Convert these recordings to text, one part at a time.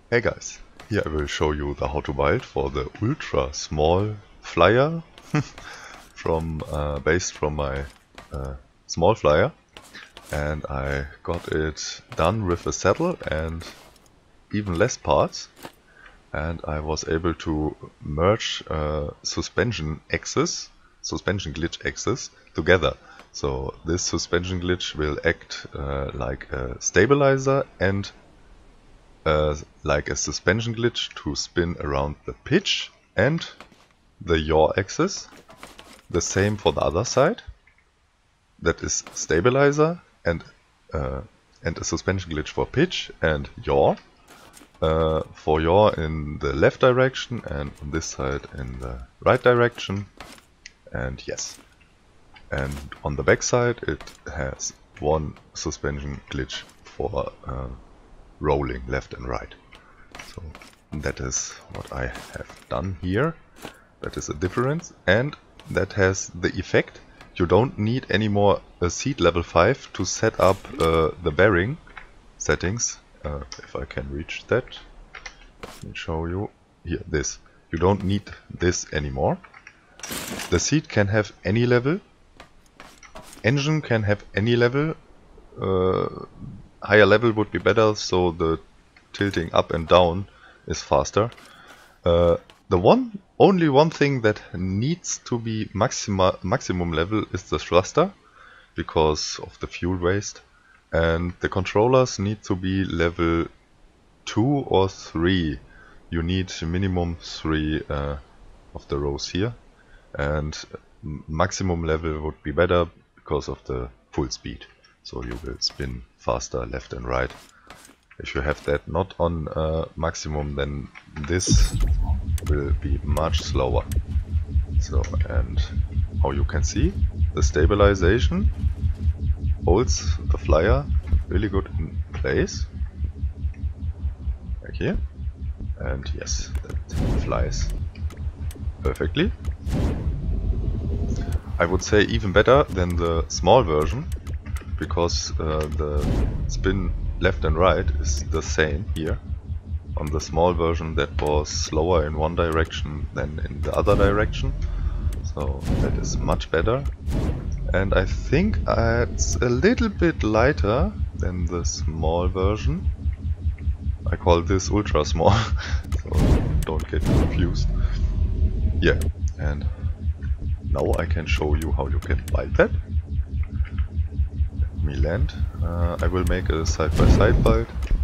Hey guys, here I will show you the how to build for the ultra small flyer based from my small flyer, and I got it done with a saddle and even less parts, and I was able to merge suspension glitch axis together. So this suspension glitch will act like a stabilizer and like a suspension glitch to spin around the pitch and the yaw axis. The same for the other side. That is stabilizer and a suspension glitch for pitch and yaw. For yaw in the left direction and on this side in the right direction. And yes. And on the back side it has one suspension glitch for rolling left and right. So that is what I have done here. That is a difference, and that has the effect you don't need anymore a seat level 5 to set up the bearing settings. If I can reach that, let me show you here. This you don't need this anymore. The seat can have any level, engine can have any level. Higher level would be better, so the tilting up and down is faster. Only one thing that needs to be maximum level is the thruster, because of the fuel waste, and the controllers need to be level 2 or 3. You need minimum 3 of the rows here, and maximum level would be better because of the full speed. So you will spin faster left and right. If you have that not on maximum, then this will be much slower. So, and how you can see, the stabilization holds the flyer really good in place. Like here. And yes, that flies perfectly. I would say even better than the small version, because the spin left and right is the same here. On the small version that was slower in one direction than in the other direction, so that is much better. And I think it's a little bit lighter than the small version. I call this ultra small, so don't get confused. Yeah, and now I can show you how you can build that. Let me land. I will make a side-by-side build,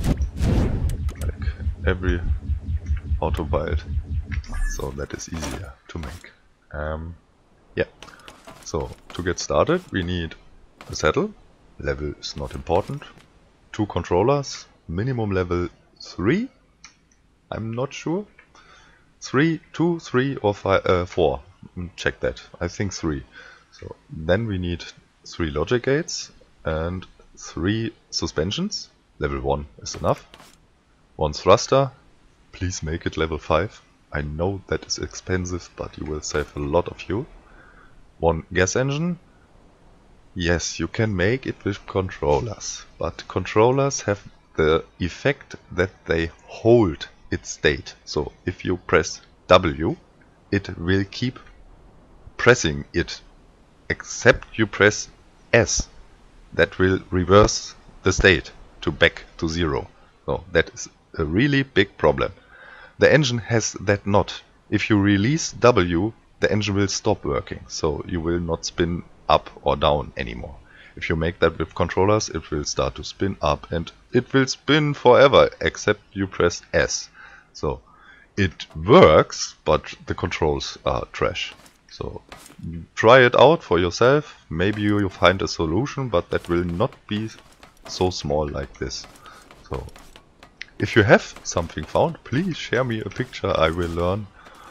like every auto build, so that is easier to make. Yeah, so to get started we need a saddle. Level is not important. 2 controllers, minimum level 3. I'm not sure. 2, 3 or 4. Check that. I think 3. So then we need 3 logic gates and 3 suspensions. Level 1 is enough. 1 thruster. Please make it level 5. I know that is expensive, but you will save a lot of fuel. 1 gas engine. Yes, you can make it with controllers, but controllers have the effect that they hold its state. So if you press W, it will keep pressing it, except you press S. That will reverse the state to back to 0. So that is a really big problem. The engine has that not. If you release W, the engine will stop working, so you will not spin up or down anymore. If you make that with controllers, it will start to spin up and it will spin forever, except you press S. So it works, but the controls are trash. So try it out for yourself. Maybe you will find a solution, but that will not be so small like this. So if you have something found, please share me a picture. I will learn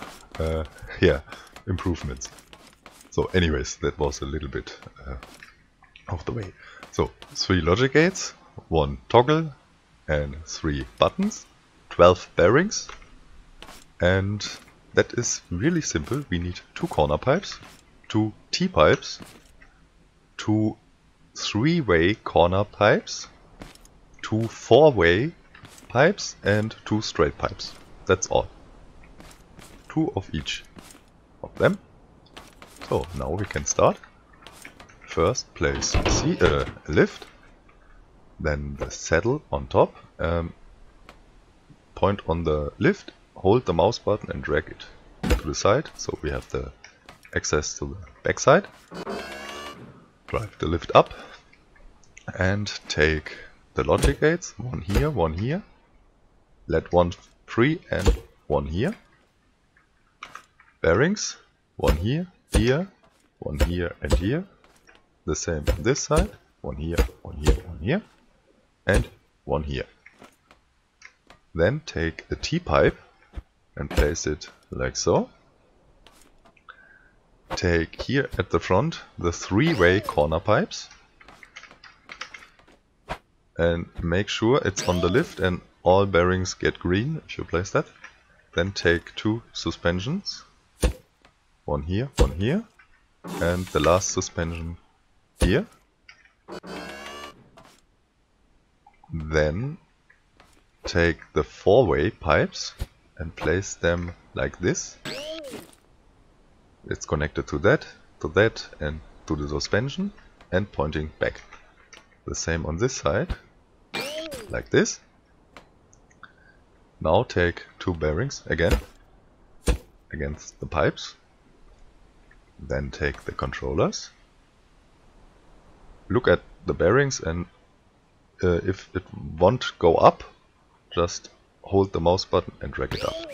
improvements. So anyways, that was a little bit of the way. So 3 logic gates, 1 toggle and 3 buttons, 12 bearings, and that is really simple. We need 2 corner pipes, 2 T-pipes, 2 3-way corner pipes, 2 4-way pipes and 2 straight pipes. That's all. 2 of each of them. So now we can start. First place lift, then the saddle on top. Point on the lift, hold the mouse button and drag it to the side, so we have the access to the back side. Drive the lift up and take the logic gates, one here, let one free and one here. Bearings, one here, one here and here. The same on this side, one here, and one here. Then take a T-pipe and place it like so. Take here at the front the 3-way corner pipes and make sure it's on the lift and all bearings get green if you place that. Then take 2 suspensions, one here, and the last suspension here. Then take the 4-way pipes and place them like this. It's connected to that, and to the suspension and pointing back. The same on this side, like this. Now take 2 bearings again against the pipes. Then take the controllers. Look at the bearings, and if it won't go up, just hold the mouse button and drag it up.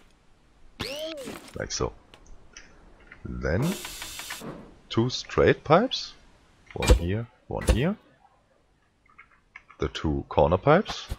Like so. Then 2 straight pipes, one here, the 2 corner pipes,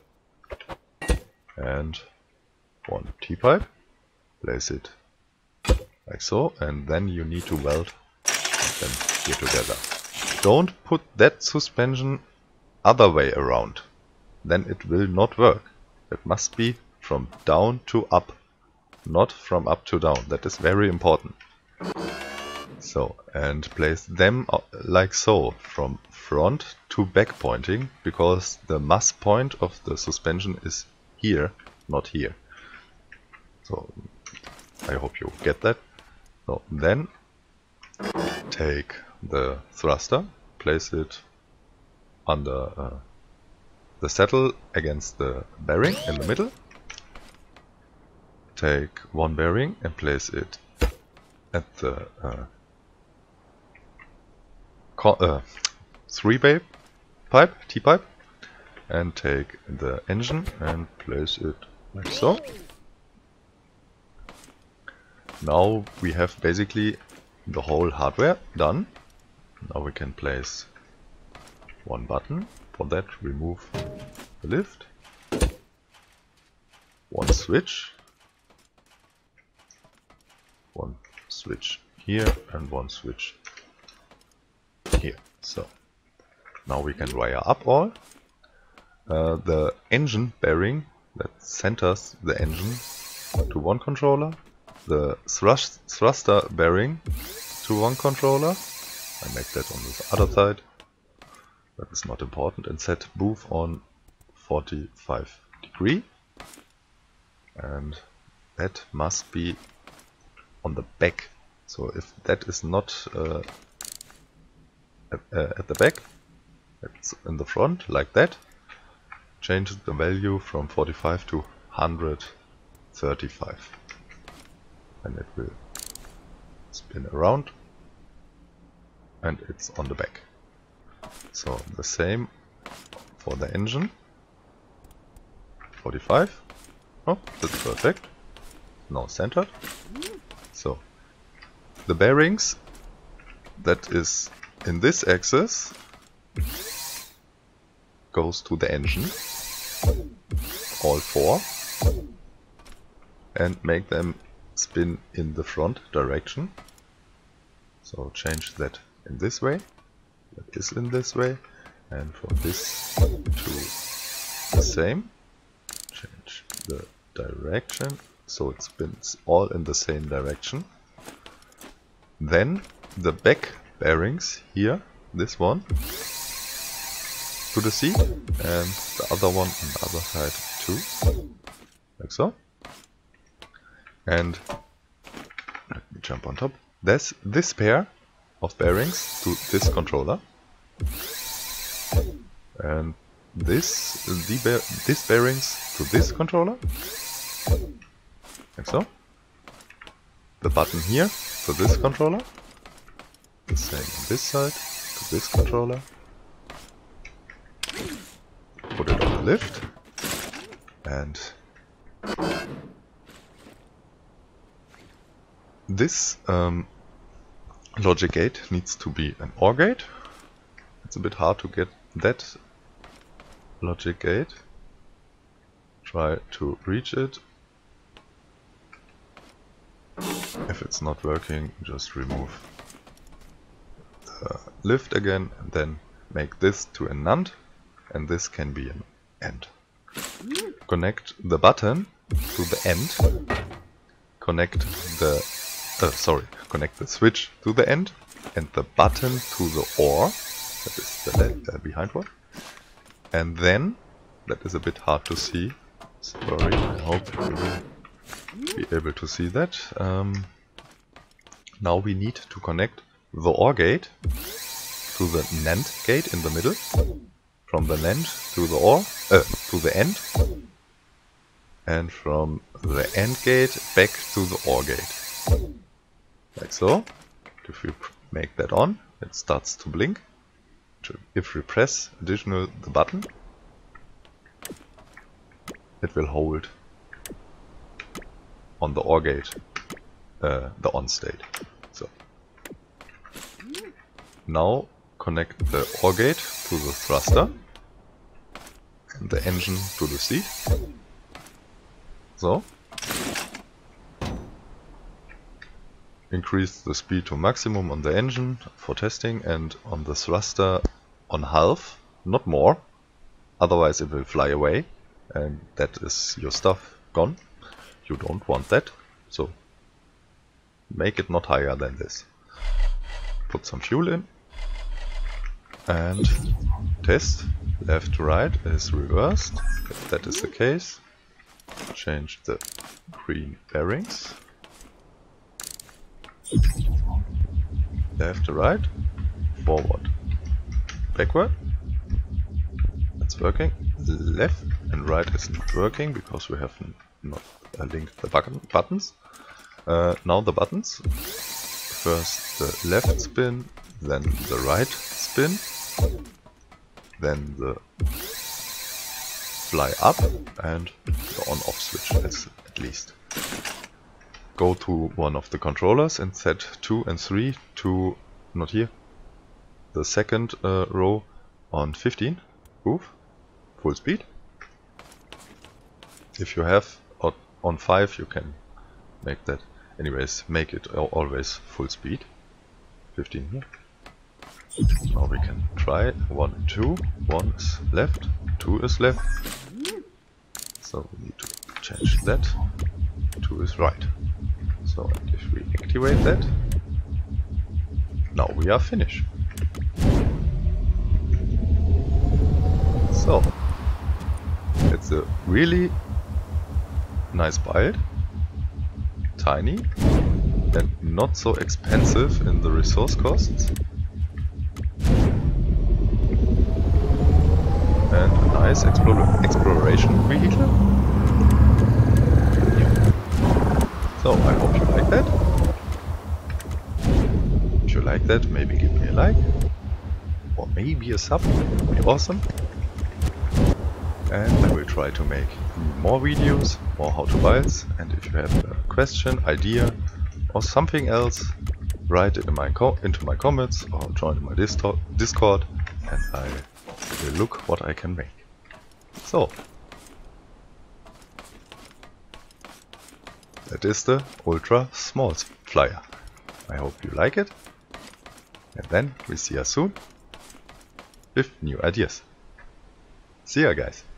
and 1 T-pipe. Place it like so, and then you need to weld them here together. Don't put that suspension other way around, then it will not work. It must be from down to up, not from up to down. That is very important. So, and place them like so, from front to back pointing, because the mass point of the suspension is here, not here. So, I hope you get that. So, then take the thruster, place it under the saddle against the bearing in the middle. Take 1 bearing and place it at the 3-way pipe, T-pipe, and take the engine and place it like so. Now we have basically the whole hardware done. Now we can place 1 button. For that, remove the lift, 1 switch, 1 switch here and 1 switch here. So now we can wire up all. The engine bearing that centers the engine to 1 controller, the thruster bearing to 1 controller. I make that on the other side. That is not important, and set booth on 45 degree, and that must be on the back. So if that is not at the back, it's in the front like that. Change the value from 45 to 135, and it will spin around, and it's on the back. So the same for the engine. 45. Oh, that's perfect. Now centered. So the bearings that is in this axis goes to the engine, all 4, and make them spin in the front direction. So change that in this way. That is in this way, and for this to the same. Change the direction so it spins all in the same direction. Then the back bearings here, this one, to the seat, and the other one on the other side too, like so. And let me jump on top. There's this pair of bearings to this controller, and this bearings to this controller, like so. The button here to this controller, the same on this side to this controller. Put it on the lift, and this logic gate needs to be an OR gate. It's a bit hard to get that logic gate. Try to reach it. If it's not working, just remove the lift again, and then make this to a NAND, and this can be an AND. Connect the button to the end. Connect the connect the switch to the end, and the button to the OR. That is the behind one. And then, that is a bit hard to see. Sorry, I hope you will be able to see that. Now we need to connect the OR gate to the NAND gate in the middle. From the NAND to the OR, to the end. And from the AND gate back to the OR gate. Like so. If we make that on, it starts to blink. If we press additional the button, it will hold on the OR gate the on state. So now connect the OR gate to the thruster and the engine to the seat. So increase the speed to maximum on the engine for testing, and on the thruster on half, not more, otherwise it will fly away and that is your stuff gone. You don't want that, so make it not higher than this. Put some fuel in and test. Left to right is reversed. If that is the case, change the green bearings. Left to right, forward, backward. That's working. Left and right is not working because we have not linked the buttons. Now the buttons. First the left spin, then the right spin, then the fly up and the on-off switch at least. Go to one of the controllers and set 2 and 3 to, not here, the second row on 15. Move, full speed. If you have on 5 you can make that. Anyways, make it always full speed. 15 here. Now we can try 1 and 2. 1 is left, 2 is left. So we need to change that. 2 is right. So if we activate that, now we are finished. So it's a really nice build, tiny and not so expensive in the resource costs, and a nice exploration vehicle. So I hope you like that. If you like that, maybe give me a like, or maybe a sub, would be awesome. And I will try to make more videos, more how-to builds, and if you have a question, idea, or something else, write it into my comments or join my Discord, and I will look what I can make. So, that is the Ultra Small Flyer. I hope you like it, and then we see us soon with new ideas. See ya, guys!